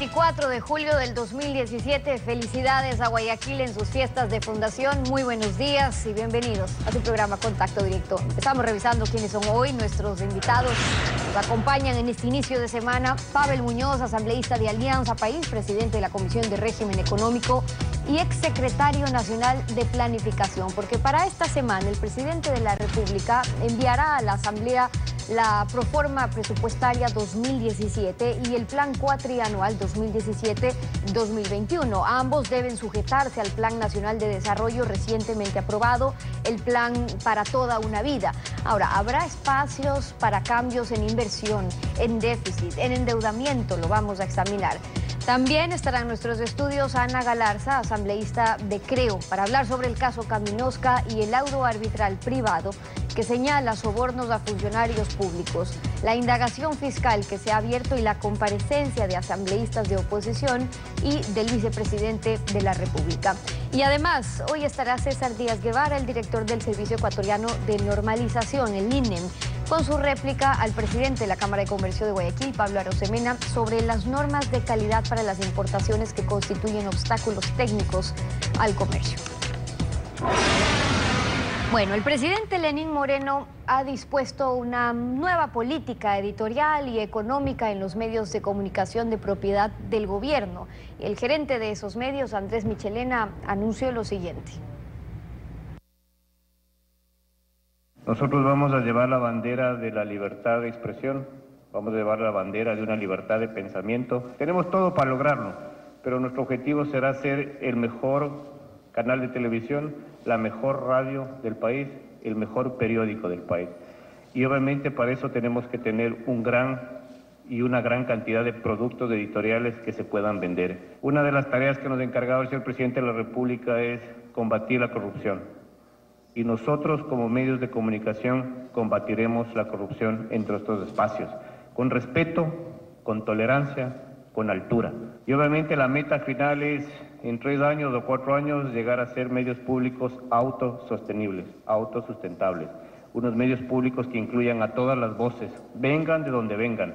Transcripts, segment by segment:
24 de julio del 2017. Felicidades a Guayaquil en sus fiestas de fundación. Muy buenos días y bienvenidos a su programa Contacto Directo. Estamos revisando quiénes son hoy nuestros invitados. Nos acompañan en este inicio de semana Pavel Muñoz, asambleísta de Alianza País, presidente de la Comisión de Régimen Económico y exsecretario nacional de Planificación, porque para esta semana el presidente de la República enviará a la Asamblea la proforma presupuestaria 2017 y el plan cuatrianual 2017-2021. Ambos deben sujetarse al Plan Nacional de Desarrollo recientemente aprobado, el Plan para Toda una Vida. Ahora, habrá espacios para cambios en inversión, en déficit, en endeudamiento, lo vamos a examinar. También estará en nuestros estudios Ana Galarza, asambleísta de Creo, para hablar sobre el caso Caminosca y el laudo arbitral privado que señala sobornos a funcionarios públicos, la indagación fiscal que se ha abierto y la comparecencia de asambleístas de oposición y del vicepresidente de la República. Y además, hoy estará César Díaz Guevara, el director del Servicio Ecuatoriano de Normalización, el INEM, con su réplica al presidente de la Cámara de Comercio de Guayaquil, Pablo Arosemena, sobre las normas de calidad para las importaciones que constituyen obstáculos técnicos al comercio. Bueno, el presidente Lenín Moreno ha dispuesto una nueva política editorial y económica en los medios de comunicación de propiedad del gobierno. El gerente de esos medios, Andrés Michelena, anunció lo siguiente. Nosotros vamos a llevar la bandera de la libertad de expresión, vamos a llevar la bandera de una libertad de pensamiento. Tenemos todo para lograrlo, pero nuestro objetivo será ser el mejor canal de televisión, la mejor radio del país, el mejor periódico del país. Y obviamente para eso tenemos que tener una gran cantidad de productos editoriales que se puedan vender. Una de las tareas que nos ha encargado el señor presidente de la República es combatir la corrupción. Y nosotros como medios de comunicación combatiremos la corrupción entre estos espacios, con respeto, con tolerancia, con altura. Y obviamente la meta final es, en 3 años o 4 años, llegar a ser medios públicos autosostenibles, autosustentables. Unos medios públicos que incluyan a todas las voces, vengan de donde vengan.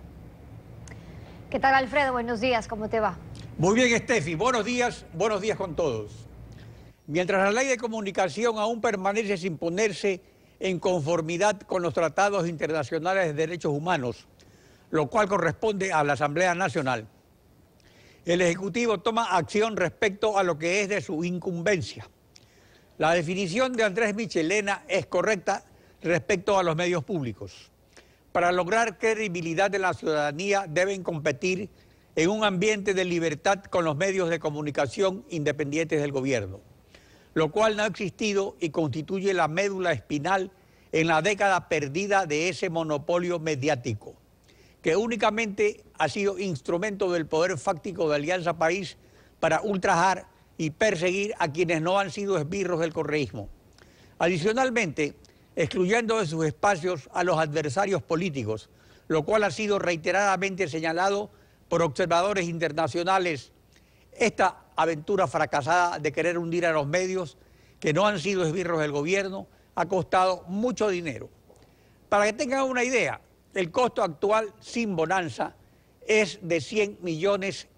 ¿Qué tal, Alfredo? Buenos días, ¿cómo te va? Muy bien, Estefi, buenos días con todos. Mientras la ley de comunicación aún permanece sin ponerse en conformidad con los tratados internacionales de derechos humanos, lo cual corresponde a la Asamblea Nacional, el Ejecutivo toma acción respecto a lo que es de su incumbencia. La definición de Andrés Michelena es correcta respecto a los medios públicos. Para lograr credibilidad de la ciudadanía deben competir en un ambiente de libertad con los medios de comunicación independientes del gobierno, lo cual no ha existido y constituye la médula espinal en la década perdida de ese monopolio mediático, que únicamente ha sido instrumento del poder fáctico de Alianza País para ultrajar y perseguir a quienes no han sido esbirros del correísmo. Adicionalmente, excluyendo de sus espacios a los adversarios políticos, lo cual ha sido reiteradamente señalado por observadores internacionales. Esta aventura fracasada de querer hundir a los medios que no han sido esbirros del gobierno ha costado mucho dinero. Para que tengan una idea, el costo actual sin bonanza es de $100 millones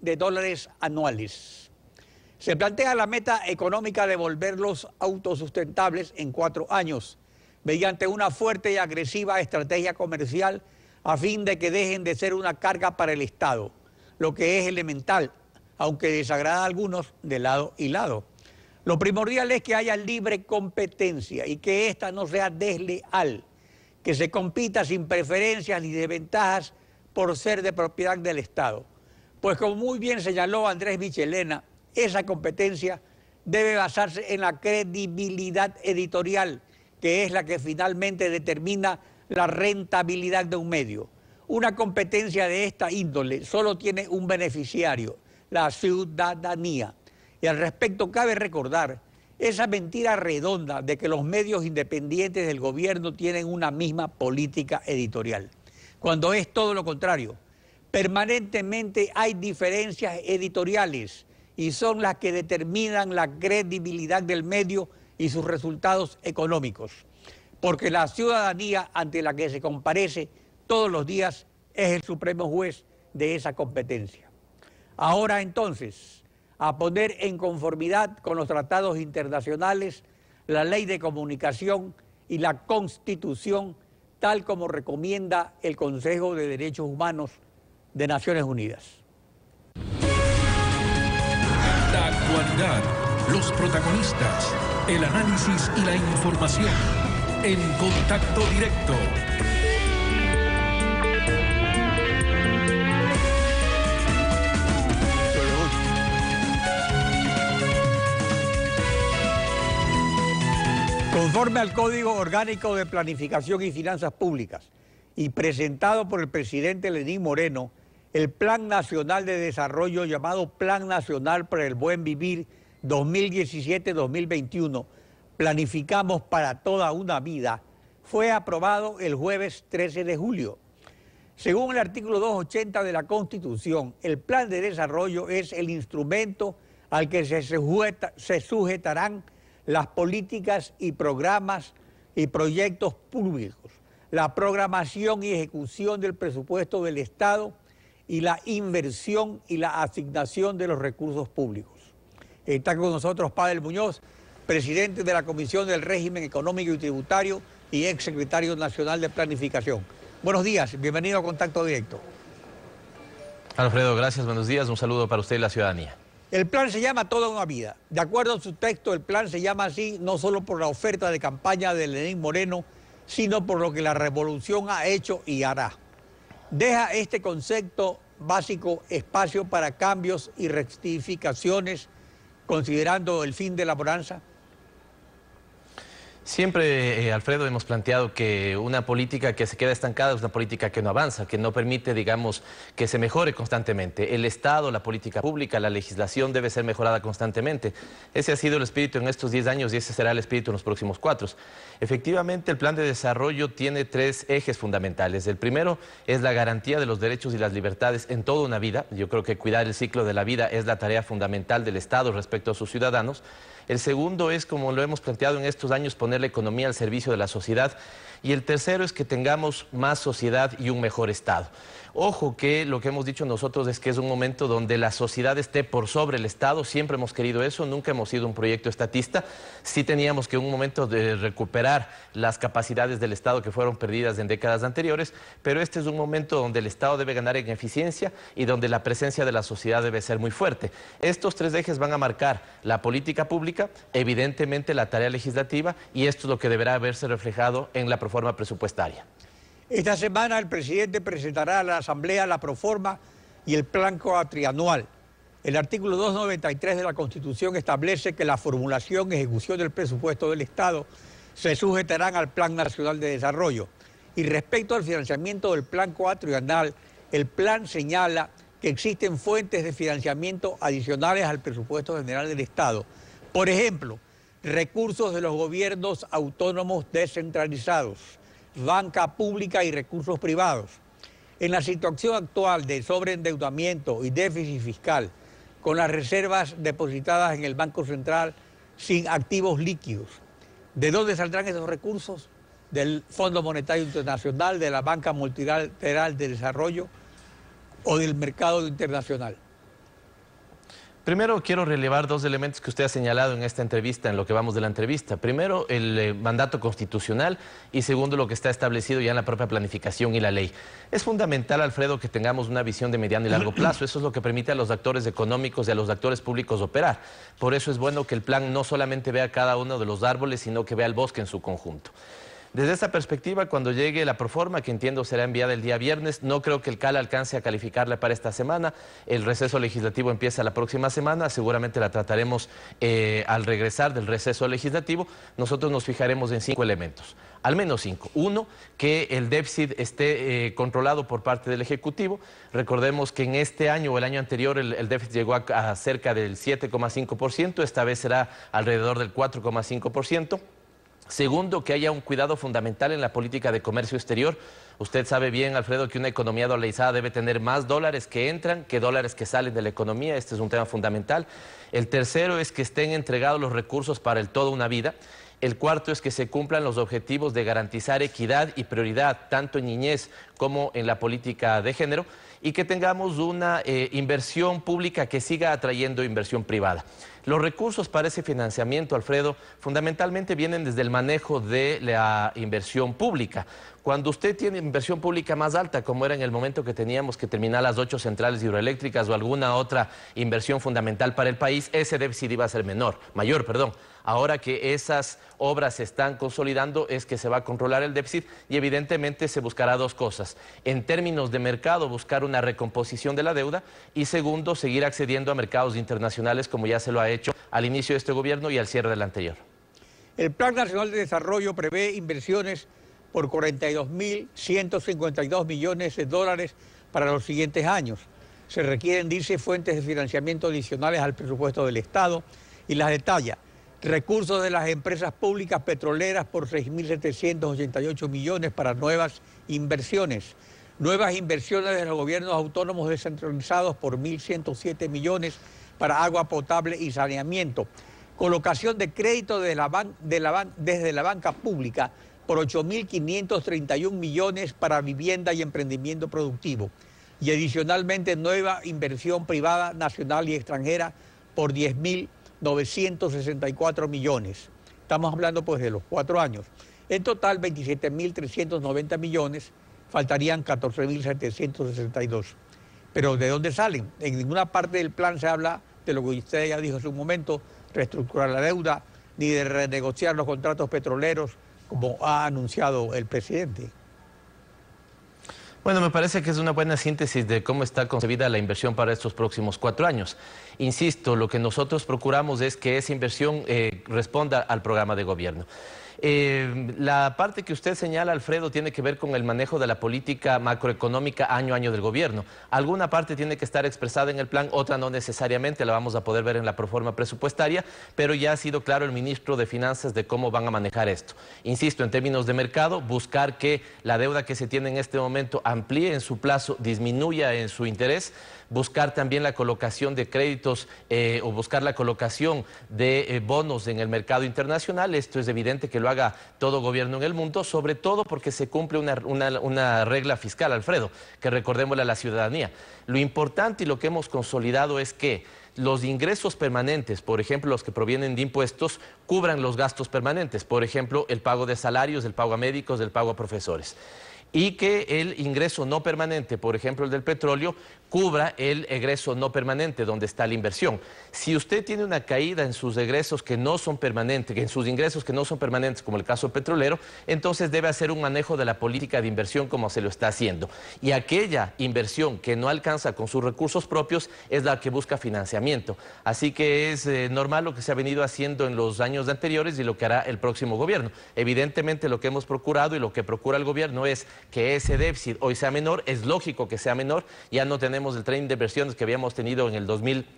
anuales. Se plantea la meta económica de volverlos autosustentables en 4 años, mediante una fuerte y agresiva estrategia comercial a fin de que dejen de ser una carga para el Estado, lo que es elemental, aunque desagrada a algunos de lado y lado. Lo primordial es que haya libre competencia y que ésta no sea desleal, que se compita sin preferencias ni desventajas por ser de propiedad del Estado. Pues como muy bien señaló Andrés Michelena, esa competencia debe basarse en la credibilidad editorial, que es la que finalmente determina la rentabilidad de un medio. Una competencia de esta índole solo tiene un beneficiario, la ciudadanía. Y al respecto cabe recordar esa mentira redonda de que los medios independientes del gobierno tienen una misma política editorial, cuando es todo lo contrario. Permanentemente hay diferencias editoriales y son las que determinan la credibilidad del medio y sus resultados económicos, porque la ciudadanía ante la que se comparece todos los días es el supremo juez de esa competencia. Ahora entonces, a poner en conformidad con los tratados internacionales, la Ley de Comunicación y la Constitución, tal como recomienda el Consejo de Derechos Humanos de Naciones Unidas. La actualidad, los protagonistas, el análisis y la información. En Contacto Directo. Conforme al Código Orgánico de Planificación y Finanzas Públicas y presentado por el presidente Lenín Moreno, el Plan Nacional de Desarrollo llamado Plan Nacional para el Buen Vivir 2017-2021, Planificamos para toda una vida, fue aprobado el jueves 13 de julio. Según el artículo 280 de la Constitución, el Plan de Desarrollo es el instrumento al que se sujetarán las políticas y programas y proyectos públicos, la programación y ejecución del presupuesto del Estado y la inversión y la asignación de los recursos públicos. Está con nosotros Pavel Muñoz, presidente de la Comisión del Régimen Económico y Tributario y ex secretario nacional de Planificación. Buenos días, bienvenido a Contacto Directo. Alfredo, gracias, buenos días, un saludo para usted y la ciudadanía. El plan se llama Toda una Vida. De acuerdo a su texto, el plan se llama así no solo por la oferta de campaña de Lenín Moreno, sino por lo que la revolución ha hecho y hará. Deja este concepto básico espacio para cambios y rectificaciones, considerando el fin de la bonanza. Siempre, Alfredo, hemos planteado que una política que se queda estancada es una política que no avanza, que no permite, digamos, que se mejore constantemente. El Estado, la política pública, la legislación debe ser mejorada constantemente. Ese ha sido el espíritu en estos 10 años y ese será el espíritu en los próximos 4. Efectivamente, el plan de desarrollo tiene 3 ejes fundamentales. El primero es la garantía de los derechos y las libertades en toda una vida. Yo creo que cuidar el ciclo de la vida es la tarea fundamental del Estado respecto a sus ciudadanos. El segundo es, como lo hemos planteado en estos años, poner la economía al servicio de la sociedad. Y el tercero es que tengamos más sociedad y un mejor Estado. Ojo que lo que hemos dicho nosotros es que es un momento donde la sociedad esté por sobre el Estado. Siempre hemos querido eso, nunca hemos sido un proyecto estatista. Sí teníamos que en un momento de recuperar las capacidades del Estado que fueron perdidas en décadas anteriores, pero este es un momento donde el Estado debe ganar en eficiencia y donde la presencia de la sociedad debe ser muy fuerte. Estos 3 ejes van a marcar la política pública, evidentemente la tarea legislativa, y esto es lo que deberá verse reflejado en la proforma presupuestaria. Esta semana el presidente presentará a la Asamblea la proforma y el plan cuatrianual. El artículo 293 de la Constitución establece que la formulación y ejecución del presupuesto del Estado se sujetarán al Plan Nacional de Desarrollo. Y respecto al financiamiento del plan cuatrianual, el plan señala que existen fuentes de financiamiento adicionales al presupuesto general del Estado. Por ejemplo, recursos de los gobiernos autónomos descentralizados, banca pública y recursos privados. En la situación actual de sobreendeudamiento y déficit fiscal, con las reservas depositadas en el Banco Central sin activos líquidos, ¿de dónde saldrán esos recursos? ¿Del Fondo Monetario Internacional, de la Banca Multilateral de Desarrollo o del mercado internacional? Primero quiero relevar 2 elementos que usted ha señalado en esta entrevista, en lo que vamos de la entrevista. Primero, el mandato constitucional y segundo, lo que está establecido ya en la propia planificación y la ley. Es fundamental, Alfredo, que tengamos una visión de mediano y largo plazo. Eso es lo que permite a los actores económicos y a los actores públicos operar. Por eso es bueno que el plan no solamente vea cada uno de los árboles, sino que vea el bosque en su conjunto. Desde esta perspectiva, cuando llegue la proforma, que entiendo será enviada el día viernes, no creo que el CAL alcance a calificarla para esta semana. El receso legislativo empieza la próxima semana, seguramente la trataremos al regresar del receso legislativo. Nosotros nos fijaremos en 5 elementos, al menos 5. 1, que el déficit esté controlado por parte del Ejecutivo. Recordemos que en este año o el año anterior el déficit llegó a cerca del 7,5%, esta vez será alrededor del 4,5%. Segundo, que haya un cuidado fundamental en la política de comercio exterior. Usted sabe bien, Alfredo, que una economía dolarizada debe tener más dólares que entran que dólares que salen de la economía. Este es un tema fundamental. El tercero es que estén entregados los recursos para el toda una vida. El cuarto es que se cumplan los objetivos de garantizar equidad y prioridad tanto en niñez como en la política de género. y que tengamos una inversión pública que siga atrayendo inversión privada. Los recursos para ese financiamiento, Alfredo, fundamentalmente vienen desde el manejo de la inversión pública. Cuando usted tiene inversión pública más alta, como era en el momento que teníamos que terminar las 8 centrales hidroeléctricas o alguna otra inversión fundamental para el país, ese déficit iba a ser mayor. Ahora que esas obras se están consolidando es que se va a controlar el déficit y evidentemente se buscará dos cosas. En términos de mercado, buscar una recomposición de la deuda y segundo, seguir accediendo a mercados internacionales como ya se lo ha hecho al inicio de este gobierno y al cierre del anterior. El Plan Nacional de Desarrollo prevé inversiones por 42.152 millones de dólares para los siguientes años. Se requieren, dice, fuentes de financiamiento adicionales al presupuesto del Estado y las detalla. Recursos de las empresas públicas petroleras por 6.788 millones para nuevas inversiones. Nuevas inversiones de los gobiernos autónomos descentralizados por 1.107 millones para agua potable y saneamiento. Colocación de crédito desde la banca pública por 8.531 millones para vivienda y emprendimiento productivo. Y adicionalmente nueva inversión privada nacional y extranjera por 10.964 millones. Estamos hablando pues de los 4 años. En total 27.390 millones, faltarían 14.762. Pero ¿de dónde salen? En ninguna parte del plan se habla de lo que usted ya dijo hace un momento, reestructurar la deuda, ni de renegociar los contratos petroleros, como ha anunciado el presidente. Bueno, me parece que es una buena síntesis de cómo está concebida la inversión para estos próximos 4 años. Insisto, lo que nosotros procuramos es que esa inversión responda al programa de gobierno. La parte que usted señala, Alfredo, tiene que ver con el manejo de la política macroeconómica año a año del gobierno. Alguna parte tiene que estar expresada en el plan, otra no necesariamente, la vamos a poder ver en la proforma presupuestaria, pero ya ha sido claro el ministro de Finanzas de cómo van a manejar esto. Insisto, en términos de mercado, buscar que la deuda que se tiene en este momento amplíe en su plazo, disminuya en su interés, buscar también la colocación de créditos o buscar la colocación de bonos en el mercado internacional. Esto es evidente que lo haga todo gobierno en el mundo, sobre todo porque se cumple una regla fiscal, Alfredo, que recordémosle a la ciudadanía. Lo importante y lo que hemos consolidado es que los ingresos permanentes, por ejemplo, los que provienen de impuestos, cubran los gastos permanentes, por ejemplo, el pago de salarios, el pago a médicos, el pago a profesores. Y que el ingreso no permanente, por ejemplo el del petróleo, cubra el egreso no permanente donde está la inversión. Si usted tiene una caída en sus egresos que no son permanentes, en sus ingresos que no son permanentes, como el caso petrolero, entonces debe hacer un manejo de la política de inversión como se lo está haciendo. Y aquella inversión que no alcanza con sus recursos propios es la que busca financiamiento. Así que es normal lo que se ha venido haciendo en los años anteriores y lo que hará el próximo gobierno. Evidentemente lo que hemos procurado y lo que procura el gobierno es que ese déficit hoy sea menor, es lógico que sea menor, ya no tenemos el tren de inversiones que habíamos tenido en el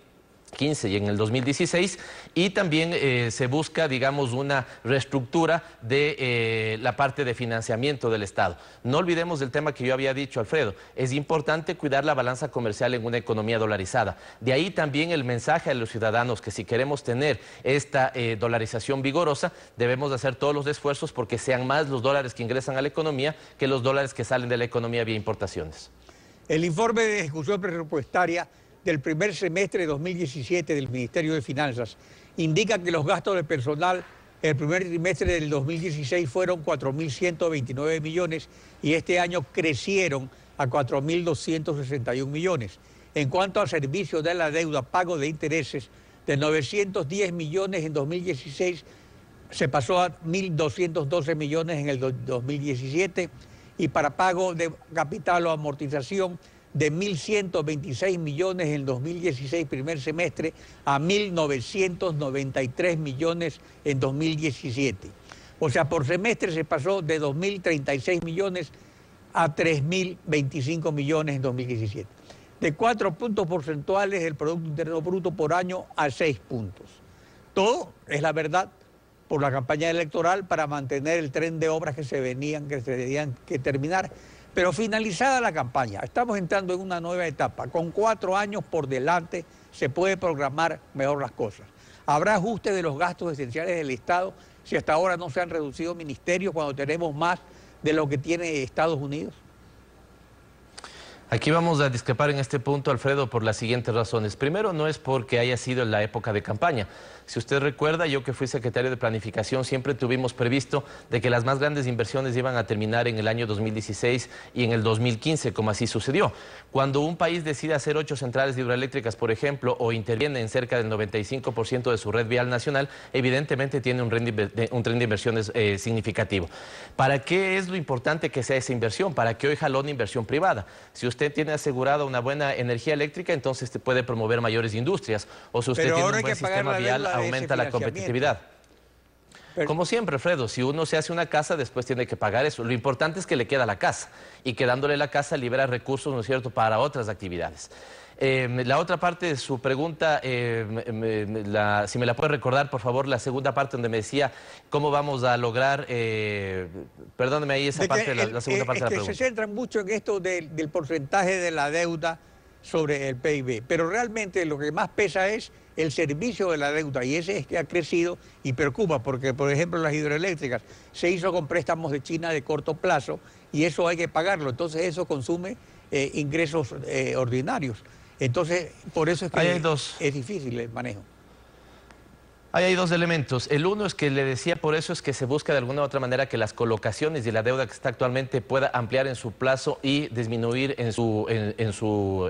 2015 y en el 2016 y también se busca, digamos, una reestructura de la parte de financiamiento del Estado. No olvidemos del tema que yo había dicho, Alfredo, es importante cuidar la balanza comercial en una economía dolarizada. De ahí también el mensaje a los ciudadanos que si queremos tener esta dolarización vigorosa, debemos hacer todos los esfuerzos porque sean más los dólares que ingresan a la economía que los dólares que salen de la economía vía importaciones. El informe de ejecución presupuestaria del primer semestre de 2017 del Ministerio de Finanzas indica que los gastos de personal el primer trimestre del 2016 fueron 4.129 millones y este año crecieron a 4.261 millones. En cuanto al servicio de la deuda, pago de intereses de 910 millones en 2016, se pasó a 1.212 millones en el 2017 y para pago de capital o amortización de 1.126 millones en el 2016 primer semestre a 1.993 millones en 2017. O sea, por semestre se pasó de 2.036 millones a 3.025 millones en 2017. De 4 puntos porcentuales el Producto Interno Bruto por año a 6 puntos. Todo es la verdad por la campaña electoral para mantener el tren de obras que se tenían que terminar. Pero finalizada la campaña, estamos entrando en una nueva etapa. Con 4 años por delante se puede programar mejor las cosas. ¿Habrá ajuste de los gastos esenciales del Estado si hasta ahora no se han reducido ministerios cuando tenemos más de lo que tiene Estados Unidos? Aquí vamos a discrepar en este punto, Alfredo, por las siguientes razones. Primero, no es porque haya sido en la época de campaña. Si usted recuerda, yo que fui secretario de Planificación, siempre tuvimos previsto de que las más grandes inversiones iban a terminar en el año 2016 y en el 2015, como así sucedió. Cuando un país decide hacer 8 centrales hidroeléctricas, por ejemplo, o interviene en cerca del 95% de su red vial nacional, evidentemente tiene un tren de inversiones significativo. ¿Para qué es lo importante que sea esa inversión? Para que hoy jalone inversión privada. Si usted tiene asegurada una buena energía eléctrica, entonces te puede promover mayores industrias. O si usted tiene un buen sistema vial, aumenta la competitividad. Como siempre, Alfredo, si uno se hace una casa, después tiene que pagar eso. Lo importante es que le queda la casa, y quedándole la casa libera recursos, ¿no es cierto?, para otras actividades. La otra parte de su pregunta, si me la puede recordar, por favor, la segunda parte donde me decía cómo vamos a lograr, perdóneme ahí esa parte, la segunda parte de la pregunta. Se centran mucho en esto del porcentaje de la deuda sobre el PIB, pero realmente lo que más pesa es el servicio de la deuda, y ese es que ha crecido y preocupa, porque por ejemplo las hidroeléctricas se hizo con préstamos de China de corto plazo y eso hay que pagarlo, entonces eso consume ingresos ordinarios. Entonces, por eso es que es difícil el manejo. Ahí hay dos elementos. El uno es que le decía, por eso es que se busca de alguna u otra manera que las colocaciones y la deuda que está actualmente pueda ampliar en su plazo y disminuir en su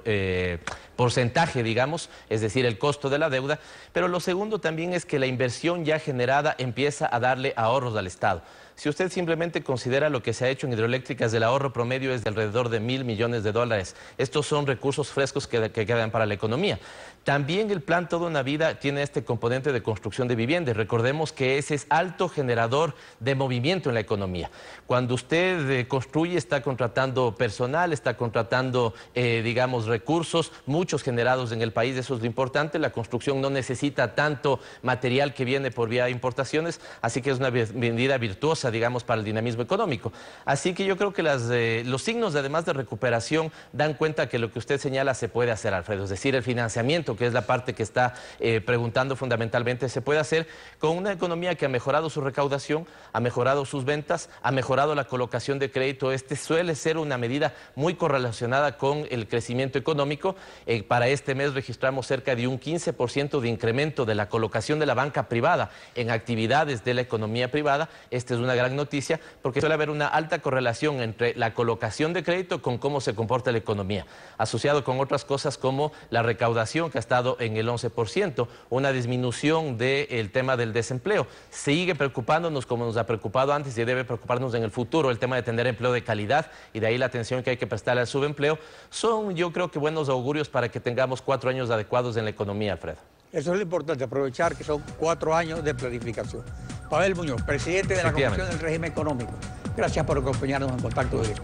porcentaje, digamos, es decir, el costo de la deuda. Pero lo segundo también es que la inversión ya generada empieza a darle ahorros al Estado. Si usted simplemente considera lo que se ha hecho en hidroeléctricas, el ahorro promedio es de alrededor de $1.000 millones. Estos son recursos frescos que quedan para la economía. También el plan Toda una Vida tiene este componente de construcción de viviendas. Recordemos que ese es alto generador de movimiento en la economía. Cuando usted construye, está contratando personal, está contratando, digamos, recursos, muchos generados en el país. Eso es lo importante. La construcción no necesita tanto material que viene por vía de importaciones, así que es una medida virtuosa, digamos, para el dinamismo económico. Así que yo creo que los signos, además de recuperación, dan cuenta que lo que usted señala se puede hacer, Alfredo. Es decir, el financiamiento, que es la parte que está preguntando fundamentalmente, se puede hacer con una economía que ha mejorado su recaudación, ha mejorado sus ventas, ha mejorado la colocación de crédito. Este suele ser una medida muy correlacionada con el crecimiento económico. Para este mes registramos cerca de un 15% de incremento de la colocación de la banca privada en actividades de la economía privada. Esta es una gran noticia porque suele haber una alta correlación entre la colocación de crédito con cómo se comporta la economía, asociado con otras cosas como la recaudación, que ha estado en el 11%, una disminución del tema del desempleo. Sigue preocupándonos como nos ha preocupado antes y debe preocuparnos en el futuro el tema de tener empleo de calidad, y de ahí la atención que hay que prestarle al subempleo. Son, yo creo que, buenos augurios para que tengamos 4 años adecuados en la economía, Alfredo. Eso es lo importante, aprovechar que son 4 años de planificación. Pavel Muñoz, presidente de la Comisión del Régimen Económico. Gracias por acompañarnos en Contacto Directo.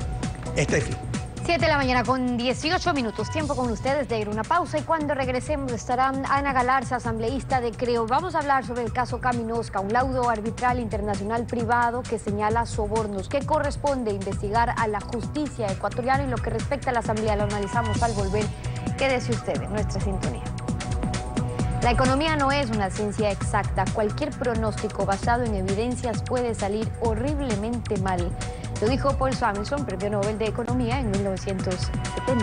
Estefi. 7 de la mañana con 18 minutos. Tiempo con ustedes de ir a una pausa, y cuando regresemos estará Ana Galarza, asambleísta de Creo. Vamos a hablar sobre el caso Caminosca, un laudo arbitral internacional privado que señala sobornos. ¿Qué corresponde investigar a la justicia ecuatoriana? Y lo que respecta a la asamblea lo analizamos al volver. Quédese usted en nuestra sintonía. La economía no es una ciencia exacta. Cualquier pronóstico basado en evidencias puede salir horriblemente mal. Lo dijo Paul Samuelson, premio Nobel de Economía en 1970.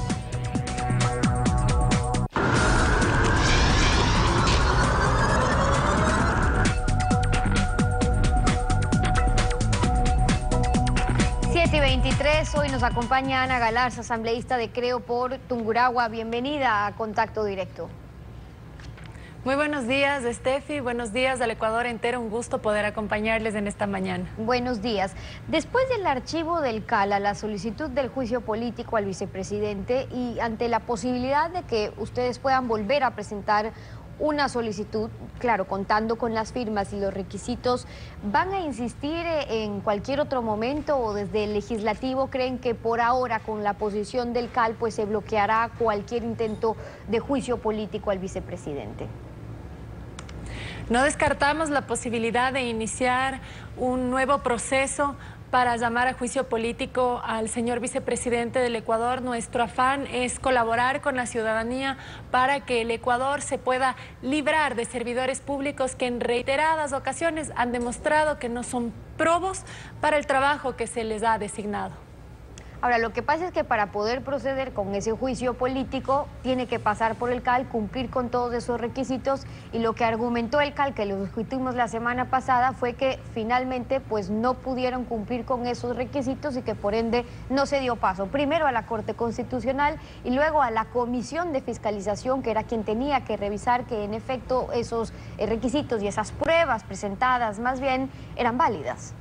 y 23, hoy nos acompaña Ana Galarza, asambleísta de Creo por Tungurahua. Bienvenida a Contacto Directo. Muy buenos días, Estefi, buenos días al Ecuador entero, un gusto poder acompañarles en esta mañana. Buenos días. Después del archivo del CALA, la solicitud del juicio político al vicepresidente, y ante la posibilidad de que ustedes puedan volver a presentar una solicitud, claro, contando con las firmas y los requisitos, ¿van a insistir en cualquier otro momento, o desde el legislativo creen que por ahora con la posición del CAL pues se bloqueará cualquier intento de juicio político al vicepresidente? No descartamos la posibilidad de iniciar un nuevo proceso para llamar a juicio político al señor vicepresidente del Ecuador. Nuestro afán es colaborar con la ciudadanía para que el Ecuador se pueda librar de servidores públicos que en reiteradas ocasiones han demostrado que no son probos para el trabajo que se les ha designado. Ahora, lo que pasa es que para poder proceder con ese juicio político tiene que pasar por el CAL, cumplir con todos esos requisitos, y lo que argumentó el CAL, que lo discutimos la semana pasada, fue que finalmente pues no pudieron cumplir con esos requisitos y que por ende no se dio paso. Primero a la Corte Constitucional y luego a la Comisión de Fiscalización, que era quien tenía que revisar que en efecto esos requisitos y esas pruebas presentadas más bien eran válidas.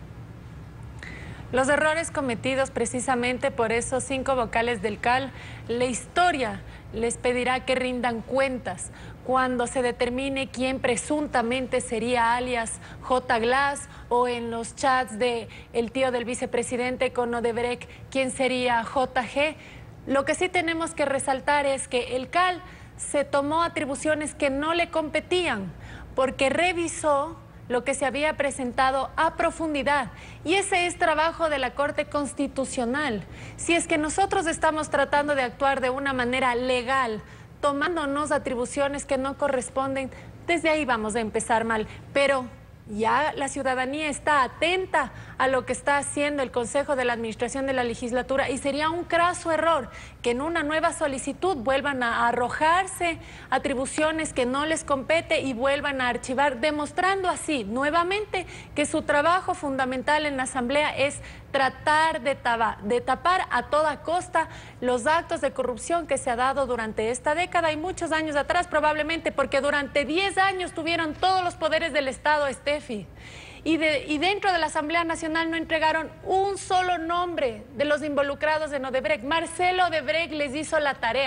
Los errores cometidos precisamente por esos 5 vocales del CAL, la historia les pedirá que rindan cuentas cuando se determine quién presuntamente sería alias J. Glass, o en los chats de el tío del vicepresidente con Odebrecht, quién sería JG. Lo que sí tenemos que resaltar es que el CAL se tomó atribuciones que no le competían, porque revisó lo que se había presentado a profundidad, y ese es trabajo de la Corte Constitucional. Si es que nosotros estamos tratando de actuar de una manera legal, tomándonos atribuciones que no corresponden, desde ahí vamos a empezar mal, pero ya la ciudadanía está atenta a lo que está haciendo el Consejo de la Administración de la Legislatura, y sería un craso error que en una nueva solicitud vuelvan a arrojarse atribuciones que no les compete y vuelvan a archivar, demostrando así nuevamente que su trabajo fundamental en la Asamblea es tratar de tapar a toda costa los actos de corrupción que se ha dado durante esta década y muchos años atrás, probablemente porque durante 10 años tuvieron todos los poderes del Estado, Steffi. Y dentro de la Asamblea Nacional no entregaron un solo nombre de los involucrados en Odebrecht. Marcelo Odebrecht le hizo la tarea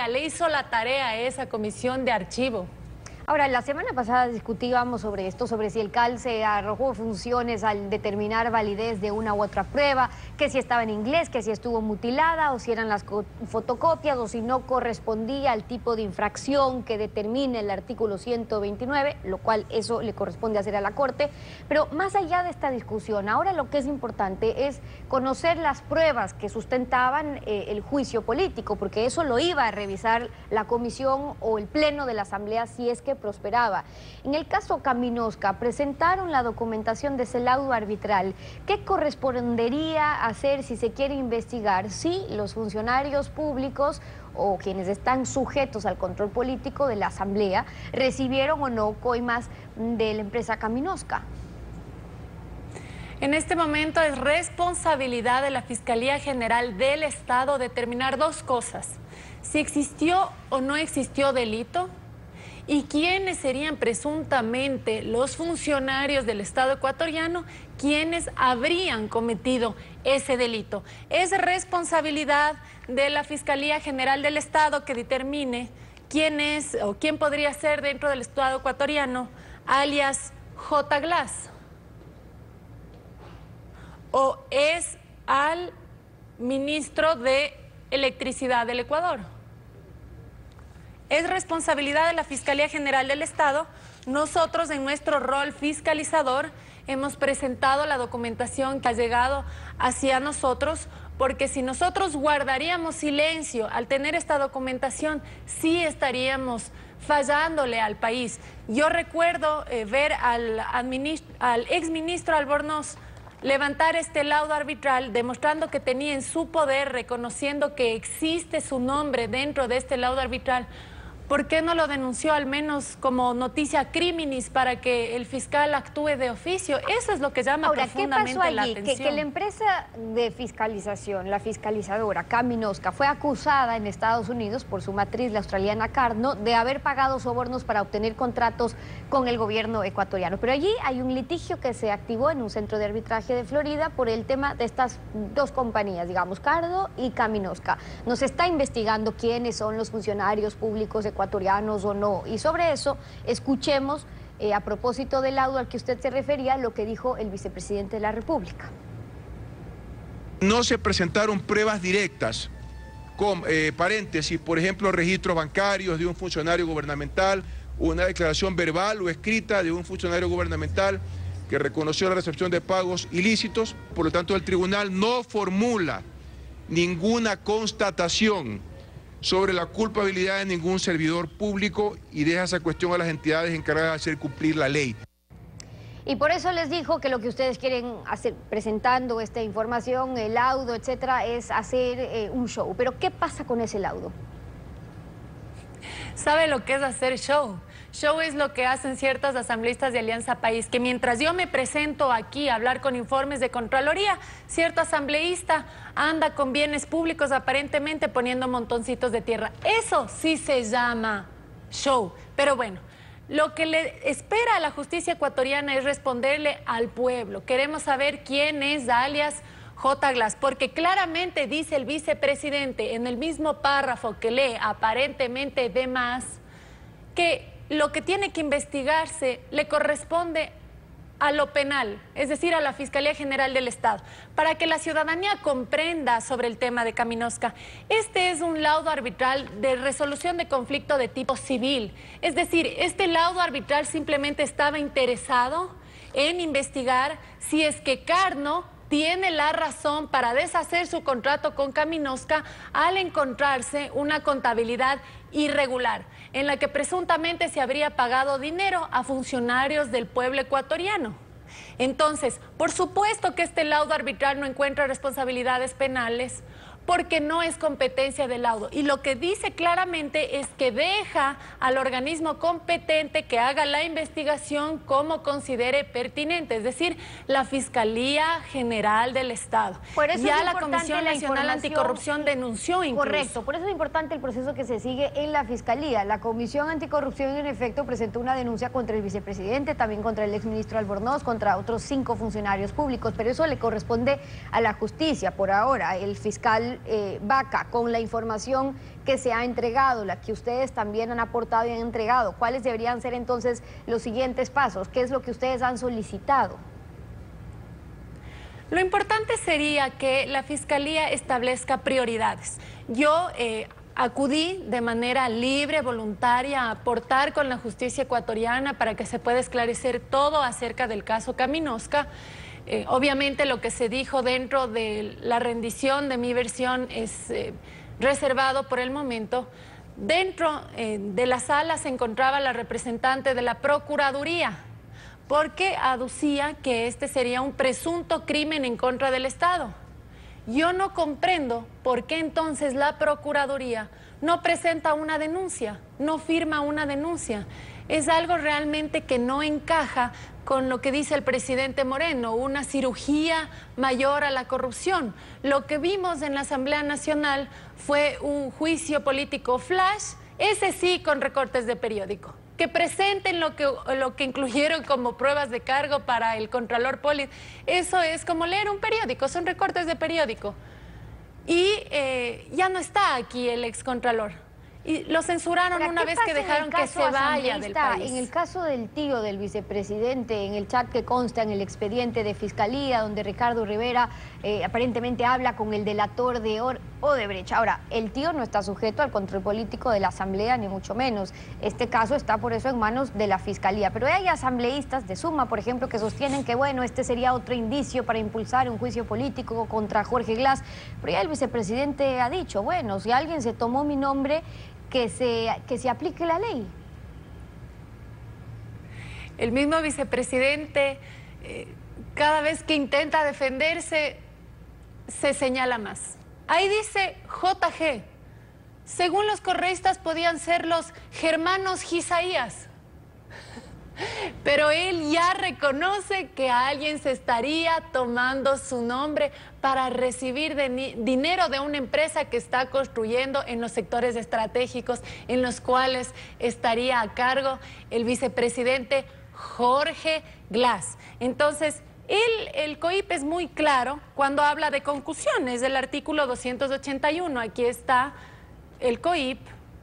a esa comisión de archivo. Ahora, la semana pasada discutíamos sobre esto, sobre si el CAL se arrojó funciones al determinar validez de una u otra prueba, que si estaba en inglés, que si estuvo mutilada, o si eran las fotocopias, o si no correspondía al tipo de infracción que determina el artículo 129, lo cual eso le corresponde hacer a la Corte. Pero más allá de esta discusión, ahora lo que es importante es conocer las pruebas que sustentaban el juicio político, porque eso lo iba a revisar la comisión o el pleno de la Asamblea si es que prosperaba. En el caso Caminosca, presentaron la documentación de ese laudo arbitral. ¿Qué correspondería hacer si se quiere investigar si los funcionarios públicos o quienes están sujetos al control político de la Asamblea recibieron o no coimas de la empresa Caminosca? En este momento es responsabilidad de la Fiscalía General del Estado determinar dos cosas: si existió o no existió delito, y quiénes serían presuntamente los funcionarios del Estado ecuatoriano quienes habrían cometido ese delito. Es responsabilidad de la Fiscalía General del Estado que determine quién es o quién podría ser dentro del Estado ecuatoriano alias J. Glass, o es al ministro de Electricidad del Ecuador. Es responsabilidad de la Fiscalía General del Estado. Nosotros, en nuestro rol fiscalizador, hemos presentado la documentación que ha llegado hacia nosotros, porque si nosotros guardaríamos silencio al tener esta documentación, sí estaríamos fallándole al país. Yo recuerdo ver al exministro Albornoz levantar este laudo arbitral, demostrando que tenía en su poder, reconociendo que existe su nombre dentro de este laudo arbitral. ¿Por qué no lo denunció al menos como noticia criminis para que el fiscal actúe de oficio? Eso es lo que llama profundamente la atención. ¿Qué pasó allí? Que la empresa de fiscalización, la fiscalizadora Caminosca, fue acusada en Estados Unidos por su matriz, la australiana Carno, de haber pagado sobornos para obtener contratos con el gobierno ecuatoriano. Pero allí hay un litigio que se activó en un centro de arbitraje de Florida por el tema de estas dos compañías, digamos, Carno y Caminosca. Nos está investigando quiénes son los funcionarios públicos ecuatorianos o no, y sobre eso escuchemos a propósito del laudo al que usted se refería, lo que dijo el vicepresidente de la República. No se presentaron pruebas directas, con paréntesis, por ejemplo, registros bancarios de un funcionario gubernamental, una declaración verbal o escrita de un funcionario gubernamental que reconoció la recepción de pagos ilícitos. Por lo tanto, el tribunal no formula ninguna constatación sobre la culpabilidad de ningún servidor público y deja esa cuestión a las entidades encargadas de hacer cumplir la ley. Y por eso les dijo que lo que ustedes quieren hacer, presentando esta información, el laudo, etcétera, es hacer un show. Pero ¿qué pasa con ese laudo? ¿Sabe lo que es hacer show? Show es lo que hacen ciertos asambleístas de Alianza País, que mientras yo me presento aquí a hablar con informes de Contraloría, cierto asambleísta anda con bienes públicos aparentemente poniendo montoncitos de tierra. Eso sí se llama show. Pero bueno, lo que le espera a la justicia ecuatoriana es responderle al pueblo. Queremos saber quién es alias J. Glass, porque claramente dice el vicepresidente en el mismo párrafo que lee aparentemente de más, que lo que tiene que investigarse le corresponde a lo penal, es decir, a la Fiscalía General del Estado, para que la ciudadanía comprenda sobre el tema de Caminosca. Este es un laudo arbitral de resolución de conflicto de tipo civil, es decir, este laudo arbitral simplemente estaba interesado en investigar si es que Carno tiene la razón para deshacer su contrato con Caminosca al encontrarse una contabilidad irregular, en la que presuntamente se habría pagado dinero a funcionarios del pueblo ecuatoriano. Entonces, por supuesto que este laudo arbitral no encuentra responsabilidades penales, porque no es competencia del laudo. Y lo que dice claramente es que deja al organismo competente que haga la investigación como considere pertinente, es decir, la Fiscalía General del Estado. Por eso ya la Comisión Nacional Anticorrupción denunció incluso. Correcto, por eso es importante el proceso que se sigue en la Fiscalía. La Comisión Anticorrupción, en efecto, presentó una denuncia contra el vicepresidente, también contra el exministro Albornoz, contra otros 5 funcionarios públicos, pero eso le corresponde a la justicia. Por ahora, el fiscal Vaca, con la información que se ha entregado, la que ustedes también han aportado y han entregado, ¿cuáles deberían ser entonces los siguientes pasos? ¿Qué es lo que ustedes han solicitado? Lo importante sería que la Fiscalía establezca prioridades. Yo acudí de manera libre, voluntaria, a aportar con la justicia ecuatoriana para que se pueda esclarecer todo acerca del caso Caminosca. Obviamente lo que se dijo dentro de la rendición de mi versión es reservado por el momento. Dentro de la sala se encontraba la representante de la Procuraduría, porque aducía que este sería un presunto crimen en contra del Estado. Yo no comprendo por qué entonces la Procuraduría no presenta una denuncia, no firma una denuncia. Es algo realmente que no encaja con lo que dice el presidente Moreno, una cirugía mayor a la corrupción. Lo que vimos en la Asamblea Nacional fue un juicio político flash, ese sí con recortes de periódico. Que presenten lo que incluyeron como pruebas de cargo para el Contralor Polit. Eso es como leer un periódico, son recortes de periódico. Y ya no está aquí el excontralor. Y lo censuraron una vez que dejaron que se vaya del país. En el caso del tío del vicepresidente, en el chat que consta en el expediente de Fiscalía, donde Ricardo Rivera aparentemente habla con el delator de Odebrecht. Ahora, el tío no está sujeto al control político de la Asamblea, ni mucho menos. Este caso está por eso en manos de la Fiscalía. Pero hay asambleístas de Suma, por ejemplo, que sostienen que, bueno, este sería otro indicio para impulsar un juicio político contra Jorge Glass. Pero ya el vicepresidente ha dicho, bueno, si alguien se tomó mi nombre, que se aplique la ley. El mismo vicepresidente, cada vez que intenta defenderse, se señala más. Ahí dice JG. Según los correístas podían ser los germanos Gisaías. Pero él ya reconoce que alguien se estaría tomando su nombre para recibir dinero de una empresa que está construyendo en los sectores estratégicos en los cuales estaría a cargo el vicepresidente Jorge Glass. Entonces, el COIP es muy claro cuando habla de concusiones del artículo 281. Aquí está el COIP.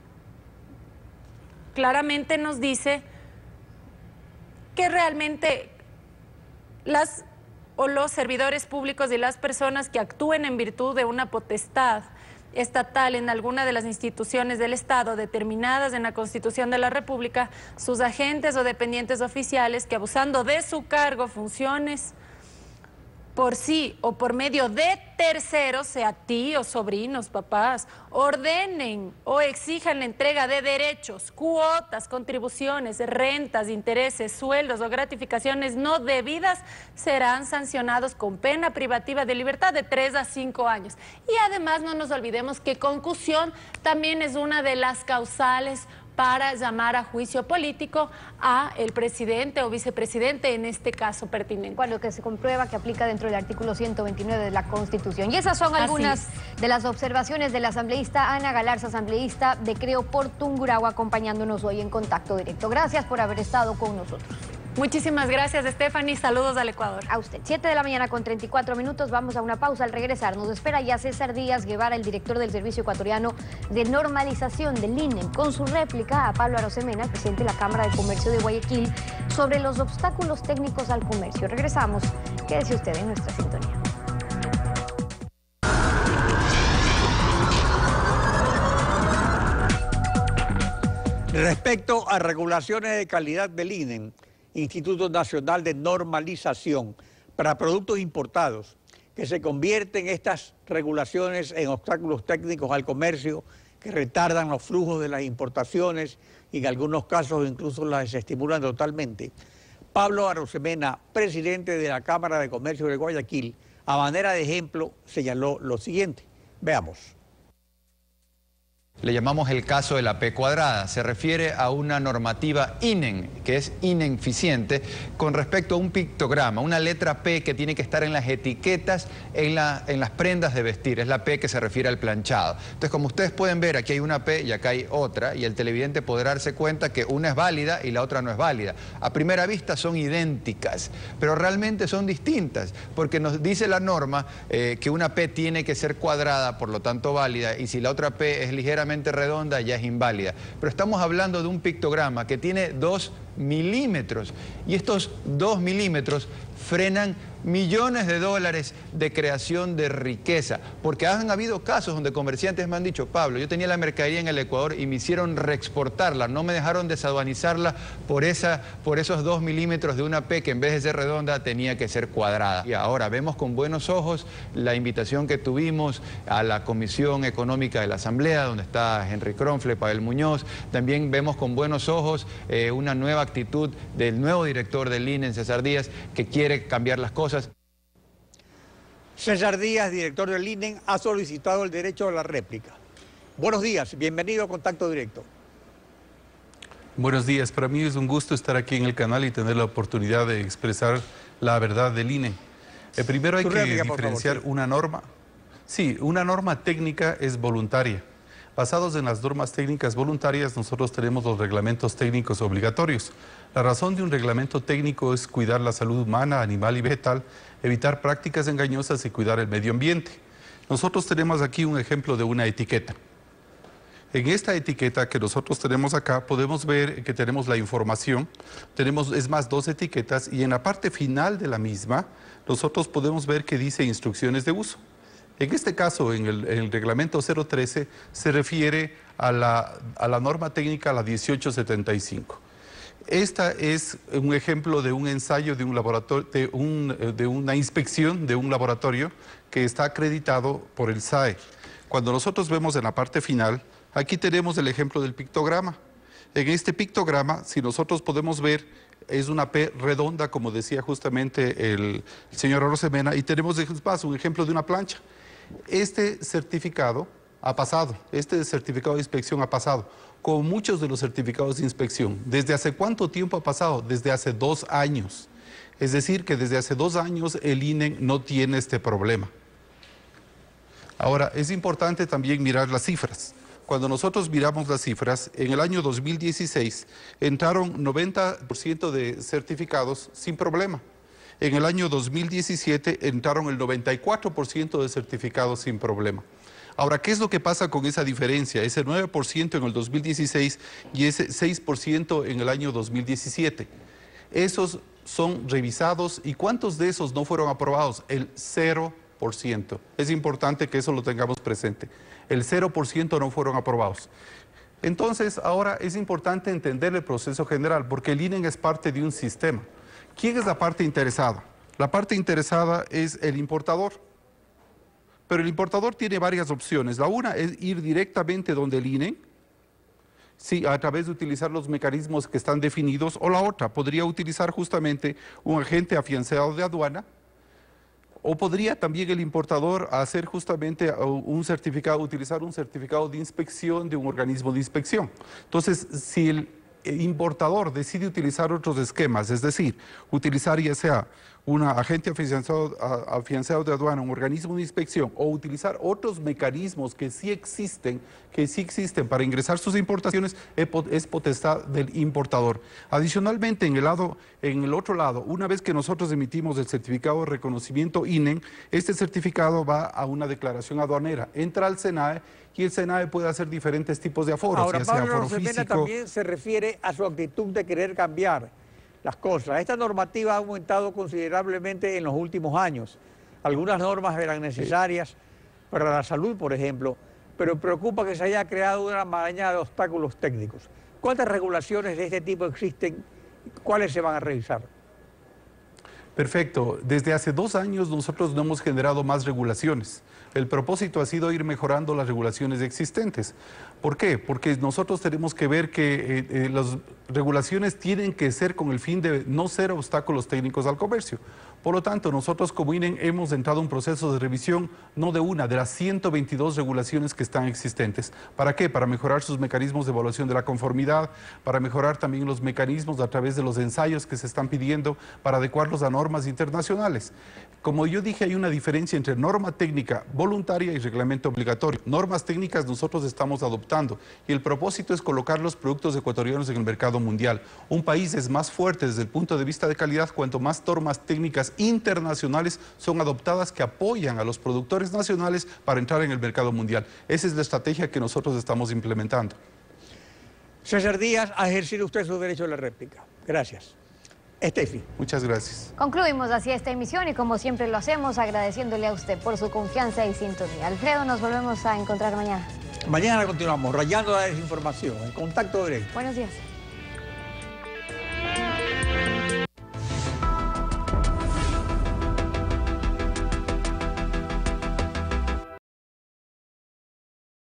Claramente nos dice que realmente los servidores públicos y las personas que actúen en virtud de una potestad estatal en alguna de las instituciones del Estado determinadas en la Constitución de la República, sus agentes o dependientes oficiales que abusando de su cargo, funciones por sí o por medio de terceros, sea tíos, sobrinos, papás, ordenen o exijan la entrega de derechos, cuotas, contribuciones, rentas, intereses, sueldos o gratificaciones no debidas, serán sancionados con pena privativa de libertad de 3 a 5 años. Y además no nos olvidemos que concusión también es una de las causales para llamar a juicio político a el presidente o vicepresidente, en este caso pertinente. Cuando que se comprueba que aplica dentro del artículo 129 de la Constitución. Y esas son algunas de las observaciones del asambleísta Ana Galarza, asambleísta de Creo por Tungurahua, acompañándonos hoy en Contacto Directo. Gracias por haber estado con nosotros. Muchísimas gracias, Stephanie. Saludos al Ecuador. A usted. 7 de la mañana con 34 minutos. Vamos a una pausa. Al regresar nos espera ya César Díaz Guevara, el director del Servicio Ecuatoriano de Normalización del INE, con su réplica a Pablo Arosemena, el presidente de la Cámara de Comercio de Guayaquil, sobre los obstáculos técnicos al comercio. Regresamos. Quédese usted en nuestra sintonía. Respecto a regulaciones de calidad del INE, Instituto Nacional de Normalización, para productos importados, que se convierten estas regulaciones en obstáculos técnicos al comercio, que retardan los flujos de las importaciones y en algunos casos incluso las desestimulan totalmente. Pablo Arosemena, presidente de la Cámara de Comercio de Guayaquil, a manera de ejemplo, señaló lo siguiente. Veamos. Le llamamos el caso de la P cuadrada. Se refiere a una normativa INEN, que es ineficiente, con respecto a un pictograma, una letra P que tiene que estar en las etiquetas, en las prendas de vestir. Es la P que se refiere al planchado. Entonces, como ustedes pueden ver, aquí hay una P y acá hay otra, y el televidente podrá darse cuenta que una es válida y la otra no es válida. A primera vista son idénticas, pero realmente son distintas, porque nos dice la norma que una P tiene que ser cuadrada, por lo tanto válida, y si la otra P es ligeramente redonda, ya es inválida. Pero estamos hablando de un pictograma que tiene 2 milímetros, y estos 2 milímetros frenan millones de dólares de creación de riqueza, porque han habido casos donde comerciantes me han dicho: Pablo, yo tenía la mercadería en el Ecuador y me hicieron reexportarla, no me dejaron desaduanizarla por esos 2 milímetros de una P que en vez de ser redonda tenía que ser cuadrada. Y ahora vemos con buenos ojos la invitación que tuvimos a la Comisión Económica de la Asamblea, donde está Henry Kronfle, Pavel Muñoz. También vemos con buenos ojos una nueva actitud del nuevo director del INE, César Díaz, que quiere cambiar las cosas. César Díaz, director del INE, ha solicitado el derecho a la réplica. Buenos días, bienvenido a Contacto Directo. Buenos días, para mí es un gusto estar aquí en el canal y tener la oportunidad de expresar la verdad del INE. Primero hay que diferenciar una norma. Sí, una norma técnica es voluntaria. Basados en las normas técnicas voluntarias, nosotros tenemos los reglamentos técnicos obligatorios. La razón de un reglamento técnico es cuidar la salud humana, animal y vegetal, evitar prácticas engañosas y cuidar el medio ambiente. Nosotros tenemos aquí un ejemplo de una etiqueta. En esta etiqueta que nosotros tenemos acá, podemos ver que tenemos la información, tenemos, es más, 2 etiquetas, y en la parte final de la misma, nosotros podemos ver que dice instrucciones de uso. En este caso, en el reglamento 013, se refiere a la norma técnica, la 1875. Esta es un ejemplo de un ensayo de un laboratorio, de una inspección de un laboratorio que está acreditado por el SAE. Cuando nosotros vemos en la parte final, aquí tenemos el ejemplo del pictograma. En este pictograma, si nosotros podemos ver, es una P redonda, como decía justamente el señor Arosemena, y tenemos más un ejemplo de una plancha. Este certificado ha pasado, este certificado de inspección ha pasado, como muchos de los certificados de inspección. ¿Desde hace cuánto tiempo ha pasado? Desde hace 2 años. Es decir, que desde hace 2 años el INE no tiene este problema. Ahora, es importante también mirar las cifras. Cuando nosotros miramos las cifras, en el año 2016 entraron 90% de certificados sin problema. En el año 2017 entraron el 94% de certificados sin problema. Ahora, ¿qué es lo que pasa con esa diferencia? Ese 9% en el 2016 y ese 6% en el año 2017. Esos son revisados, ¿y cuántos de esos no fueron aprobados? El 0%. Es importante que eso lo tengamos presente. El 0% no fueron aprobados. Entonces, ahora es importante entender el proceso general, porque el INE es parte de un sistema. ¿Quién es la parte interesada? La parte interesada es el importador. Pero el importador tiene varias opciones. La una es ir directamente donde el INE, sí, a través de utilizar los mecanismos que están definidos, o la otra, podría utilizar justamente un agente afianzado de aduana, o podría también el importador hacer justamente utilizar un certificado de inspección de un organismo de inspección. Entonces, si el importador decide utilizar otros esquemas, es decir, utilizar ya sea un agente afianzado de aduana, un organismo de inspección, o utilizar otros mecanismos que sí existen para ingresar sus importaciones, es potestad del importador. Adicionalmente, en el otro lado, una vez que nosotros emitimos el certificado de reconocimiento INEN, este certificado va a una declaración aduanera, entra al SENAE, y el SENAE puede hacer diferentes tipos de aforos. Ahora, ya sea Pablo aforo Rosemena físico. también se refiere a su actitud de querer cambiar las cosas. Esta normativa ha aumentado considerablemente en los últimos años. Algunas normas eran necesarias para la salud, por ejemplo, pero preocupa que se haya creado una maraña de obstáculos técnicos. ¿Cuántas regulaciones de este tipo existen? ¿Cuáles se van a revisar? Perfecto. Desde hace 2 años nosotros no hemos generado más regulaciones. El propósito ha sido ir mejorando las regulaciones existentes. ¿Por qué? Porque nosotros tenemos que ver que las regulaciones tienen que ser con el fin de no ser obstáculos técnicos al comercio. Por lo tanto, nosotros como INEN hemos entrado en un proceso de revisión, no de una, de las 122 regulaciones que están existentes. ¿Para qué? Para mejorar sus mecanismos de evaluación de la conformidad, para mejorar también los mecanismos a través de los ensayos que se están pidiendo, para adecuarlos a normas internacionales. Como yo dije, hay una diferencia entre norma técnica voluntaria y reglamento obligatorio. Normas técnicas nosotros estamos adoptando y el propósito es colocar los productos ecuatorianos en el mercado mundial. Un país es más fuerte desde el punto de vista de calidad cuanto más normas técnicas internacionales son adoptadas que apoyan a los productores nacionales para entrar en el mercado mundial. Esa es la estrategia que nosotros estamos implementando. César Díaz, ha ejercido usted su derecho a la réplica. Gracias. Estefi. Muchas gracias. Concluimos así esta emisión y como siempre lo hacemos agradeciéndole a usted por su confianza y sintonía. Alfredo, nos volvemos a encontrar mañana. Mañana continuamos rayando la desinformación, en Contacto Directo. Buenos días.